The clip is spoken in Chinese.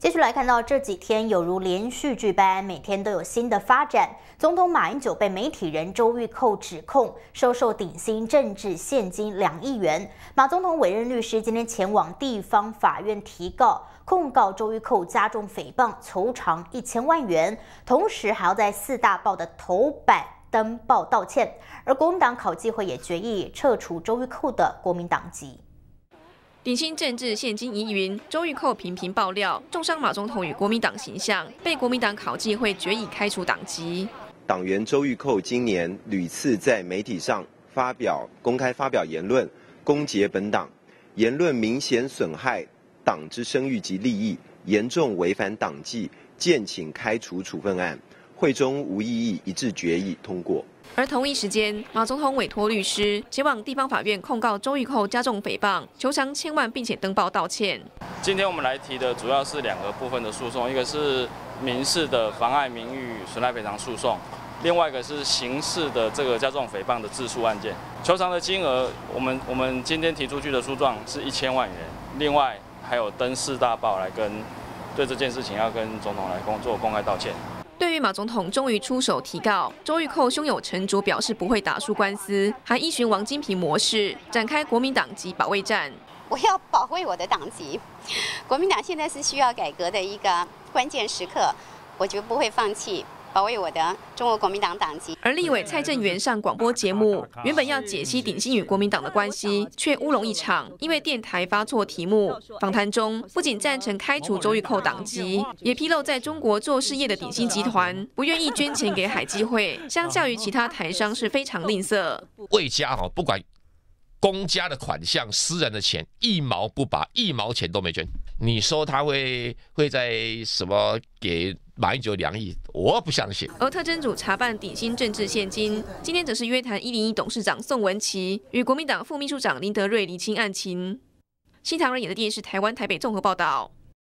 继续来看到这几天有如连续剧般，每天都有新的发展。总统马英九被媒体人周玉蔻指控收受顶薪政治现金2亿元。马总统委任律师今天前往地方法院提告，控告周玉蔻加重诽谤，求偿1000万元，同时还要在4大报的头版登报道歉。而国民党考纪会也决议撤除周玉蔻的国民党籍。 顶薪政治现金疑云，周玉蔻频频爆料，重伤马总统与国民党形象，被国民党考纪会决议开除党籍。 党员周玉蔻今年屡次在媒体上公开发表言论，攻讦本党，言论明显损害党之声誉及利益，严重违反党纪，建请开除处分案。会中无异议，一致决议通过。 而同一时间，马总统委托律师前往地方法院控告周玉蔻加重诽谤，求偿1000万，并且登报道歉。 今天我们来提的主要是2个部分的诉讼，一个是民事的妨碍名誉损害赔偿诉讼，另外一个是刑事的这个加重诽谤的自诉案件。求偿的金额，我们今天提出去的诉状是1000万元，另外还有登4大报来对这件事情要跟总统来做公开道歉。 对于马总统终于出手提告，周玉蔻胸有成竹，表示不会打输官司，还依循王金平模式展开国民党籍保卫战。 我要保卫我的党籍，国民党现在是需要改革的一个关键时刻，我绝不会放弃保卫我的中国国民党党籍。 而立委蔡正元上广播节目，原本要解析顶薪与国民党的关系，却乌龙一场，因为电台发错题目。访谈中不仅赞成开除周玉蔻党籍，也披露在中国做事业的顶薪集团不愿意捐钱给海基会，相较于其他台商是非常吝啬。 魏家不管公家的款项、私人的钱，一毛不拔，1毛钱都没捐。你说他会在什么给马英九2亿？我不相信。 而特侦组查办顶薪政治现金，今天则是约谈101董事长宋文琪与国民党副秘书长林德瑞厘清案情。新唐人演的电视台湾台北综合报道。